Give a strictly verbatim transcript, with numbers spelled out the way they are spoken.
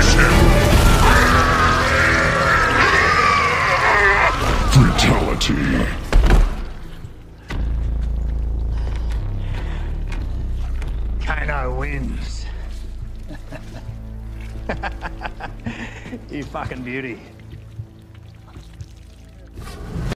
Finish him! Fatality. Kano wins. You fucking beauty.